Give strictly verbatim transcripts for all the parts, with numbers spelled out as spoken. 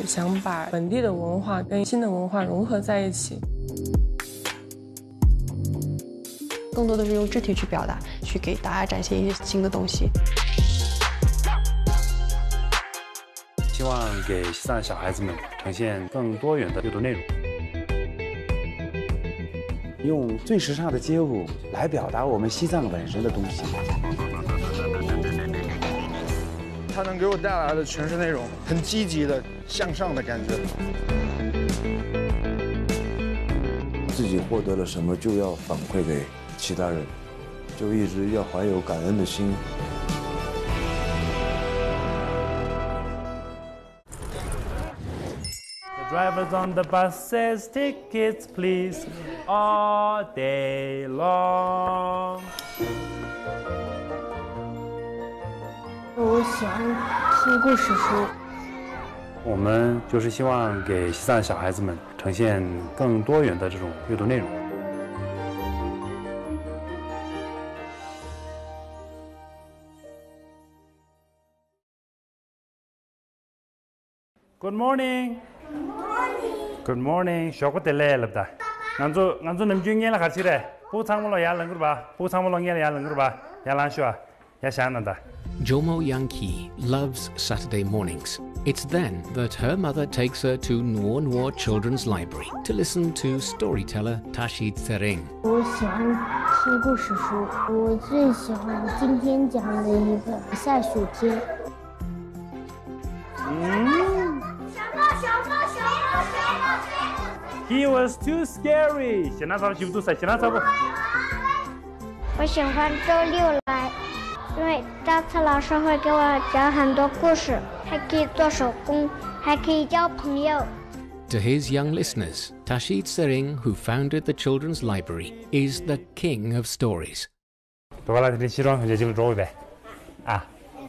想把本地的文化跟新的文化融合在一起。 更多的是用肢体去表达，去给大家展现一些新的东西。 希望给西藏的小孩子们呈现更多元的阅读内容， 用最时尚的街舞来表达我们西藏本身的东西。 它能给我带来的全是那种很积极的、向上的感觉。 自己获得了什么，就要反馈给其他人，就一直要怀有感恩的心。 Drivers on the bus says tickets please all day long。 我喜欢听故事书。 我们就是希望给西藏的小孩子们呈现更多元的这种阅读内容。 Good morning. Good morning. 쇼고 텔레랍다. 난조 난조 남중이라 같이래. 보상물로 야랑거 봐. 보상물로 야랑거 봐. 야란쇼아. 야샹난다. Jomo Yankee loves Saturday mornings. It's then that her mother takes her to Nuo Nuo Children's Library to listen to storyteller Tashi Tsering. 我喜欢听故事书，我最喜欢今天讲的一个下雪天。 嗯。He was too scary. 现在咱们去不读书，现在咱们。 我喜欢周六来。因为大次老师会给我讲很多故事，还可以做手工，还可以交朋友。 To his young listeners, Tashi Tsering, who founded the Children's Library, is the king of stories. 多过来这里起床，回去就周一呗，啊，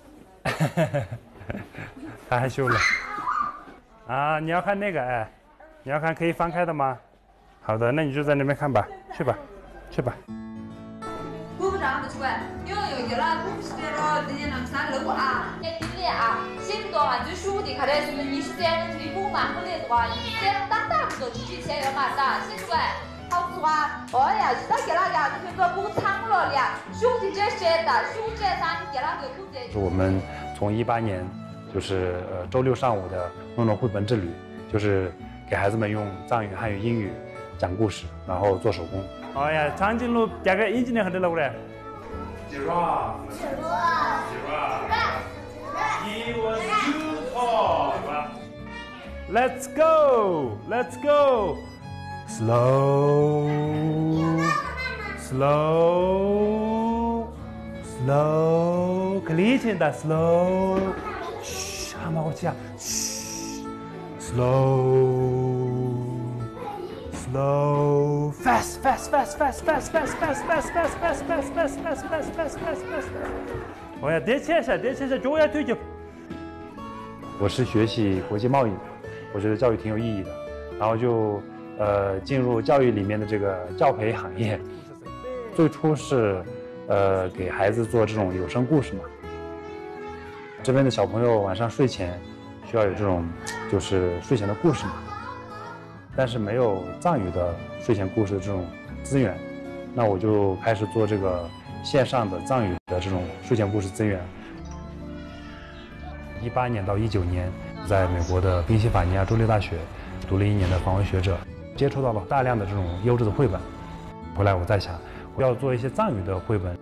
太害羞了，啊，你要看那个哎，你要看可以翻开的吗？好的，那你就在那边看吧，去吧，去吧。 我们从一八年就是呃周六上午的诺诺绘本之旅，就是给孩子们用藏语、汉语、英语讲故事，然后做手工。 哎呀，长颈鹿加个一斤的很多了嘞。Giraffe. Giraffe. He was too tall. Let's go. Let's go. Slow. Slow. Slow. 可力气的 slow. 嘘，还没我讲。嘘。Slow. Slow, fast, fast, fast, fast, fast, fast, fast, fast, fast, fast, fast, fast, fast, fast, fast, fast, fast. 我要叠起来，叠起来，脚要推就。 我是学习国际贸易，我觉得教育挺有意义的，然后就呃进入教育里面的这个教培行业。最初是呃给孩子做这种有声故事嘛。这边的小朋友晚上睡前需要有这种就是睡前的故事嘛。但是没有藏语的睡前故事的这种资源，那我就开始做这个线上的藏语的这种睡前故事资源。一八年到一九年，在美国的宾夕法尼亚州立大学读了一年的访问学者，接触到了大量的这种优质的绘本。回来我在想，我要做一些藏语的绘本。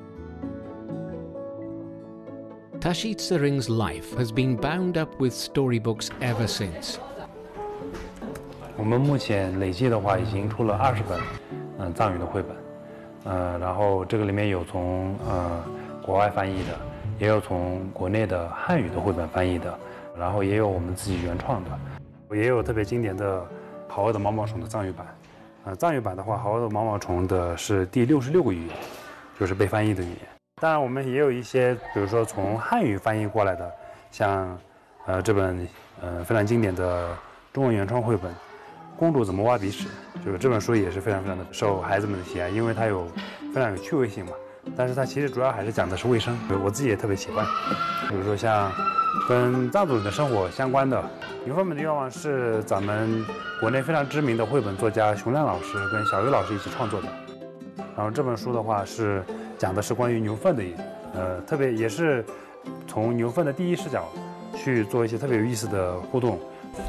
Tashi Tsering's life has been bound up with storybooks ever since. 我们目前累计的话，已经出了二十本，嗯，藏语的绘本，呃，然后这个里面有从呃国外翻译的，也有从国内的汉语的绘本翻译的，然后也有我们自己原创的，也有特别经典的《好饿的毛毛虫》的藏语版，呃，藏语版的话，《好饿的毛毛虫》的是第六十六个语言，就是被翻译的语言。当然，我们也有一些，比如说从汉语翻译过来的，像呃这本呃非常经典的中文原创绘本。公主怎么挖鼻屎？就是这本书也是非常非常的受孩子们的喜爱，因为它有非常有趣味性嘛。 但是它其实主要还是讲的是卫生，我自己也特别喜欢。比如说像跟藏族人的生活相关的，《牛粪们的愿望》是咱们国内非常知名的绘本作家熊亮老师跟小鱼老师一起创作的。然后这本书的话是讲的是关于牛粪的，呃，特别也是从牛粪的第一视角去做一些特别有意思的互动。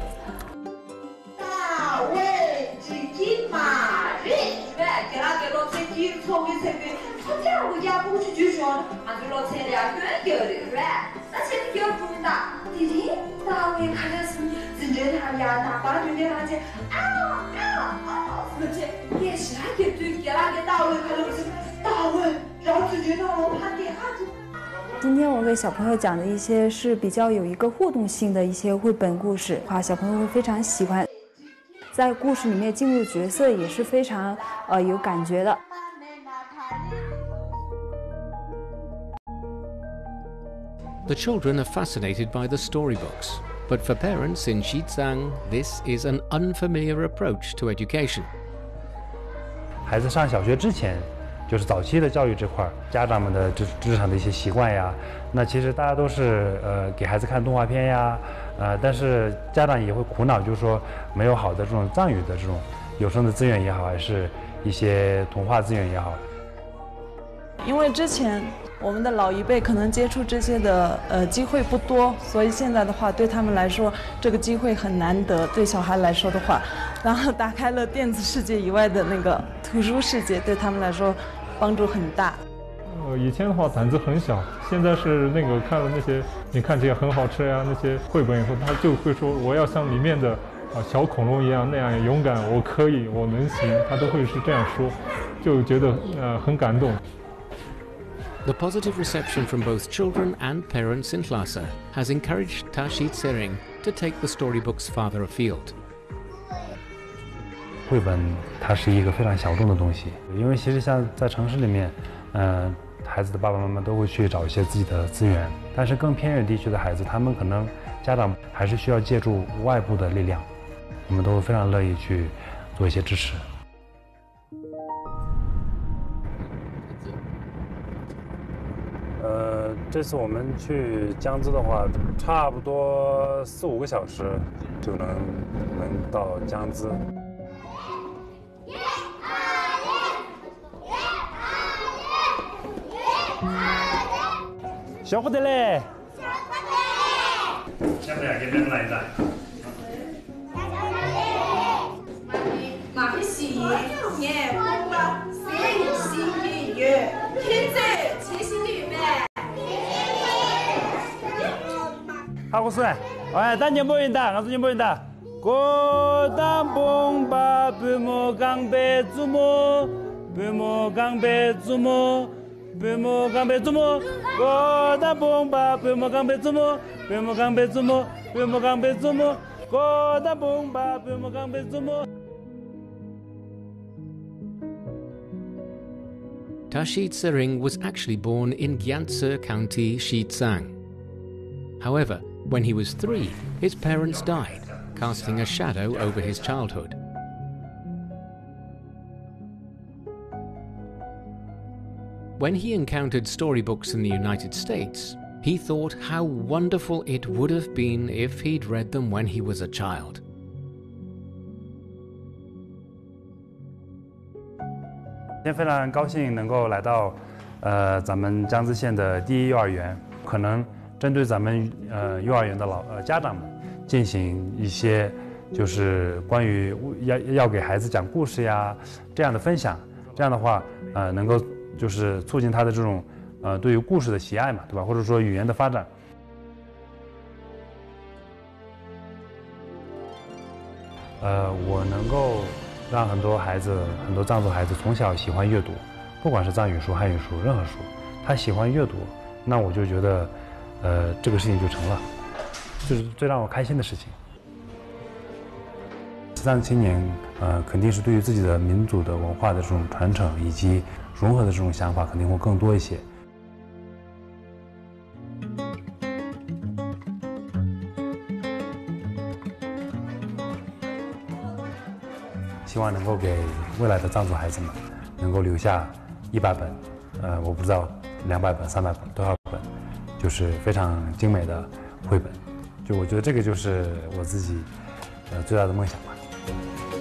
大卫金金马瑞，对，给他给老师金聪明才对，他这样我家不去就说，俺对老师俩更有的，对，那现在要中的，弟弟，大卫看的是真正他俩大把就给他去，啊啊啊，而且也是他给对给他给大卫看的不是大卫，然后就觉得我怕点下去。 今天我给小朋友讲的一些是比较有一个互动性的一些绘本故事，啊，小朋友会非常喜欢，在故事里面进入角色也是非常呃有感觉的。 The children are fascinated by the storybooks, but for parents in Xizang, this is an unfamiliar approach to education. 孩子上小学之前，就是早期的教育这块，家长们的日日常的一些习惯呀，那其实大家都是呃给孩子看动画片呀，呃，但是家长也会苦恼，就是说没有好的这种藏语的这种有声的资源也好，还是一些童话资源也好。 因为之前我们的老一辈可能接触这些的呃机会不多，所以现在的话对他们来说这个机会很难得。对小孩来说的话，然后打开了电子世界以外的那个图书世界，对他们来说帮助很大。 呃，以前的话胆子很小，现在是那个看了那些你看起来很好吃呀那些绘本以后，他就会说我要像里面的啊小恐龙一样那样勇敢，我可以，我能行，他都会是这样说，就觉得呃很感动。 The positive reception from both children and parents in Lhasa has encouraged Tashi Tsering to take the storybooks farther afield. 绘本它是一个非常小众的东西，因为其实像在城市里面，嗯、呃，孩子的爸爸妈妈都会去找一些自己的资源，但是更偏远地区的孩子，他们可能家长还是需要借助外部的力量，我们都非常乐意去做一些支持。呃，这次我们去江孜的话，差不多四五个小时就能能到江孜。小伙子嘞！小伙子，给别人来一张。 马屁洗年不了，谁心里有？现在切心里呗。 好，我说，哎，当年没人打，俺是年没人打。过当崩吧，不莫刚被祖母，不莫刚被祖母。不莫刚被祖母，过当崩吧，不莫刚被祖母，不莫刚被祖母，不莫刚被祖母，过当崩吧，不莫刚被祖母。 Tashi Tsering was actually born in Gyantse County, Xizang. However, when he was three, his parents died, casting a shadow over his childhood. When he encountered storybooks in the United States, he thought how wonderful it would have been if he'd read them when he was a child. 今天非常高兴能够来到，呃，咱们江孜县的第一幼儿园，可能针对咱们呃幼儿园的老呃家长们进行一些就是关于要要给孩子讲故事呀这样的分享，这样的话呃能够。就是促进他的这种，呃，对于故事的喜爱嘛，对吧？或者说语言的发展。呃，我能够让很多孩子，很多藏族孩子从小喜欢阅读，不管是藏语书、汉语书，任何书，他喜欢阅读，那我就觉得，呃，这个事情就成了，这是最让我开心的事情。西藏青年，呃，肯定是对于自己的民族的文化的这种传承以及融合的这种想法肯定会更多一些。希望能够给未来的藏族孩子们能够留下一百本呃，我不知道两百本、三百本多少本，就是非常精美的绘本。就我觉得这个就是我自己呃最大的梦想吧。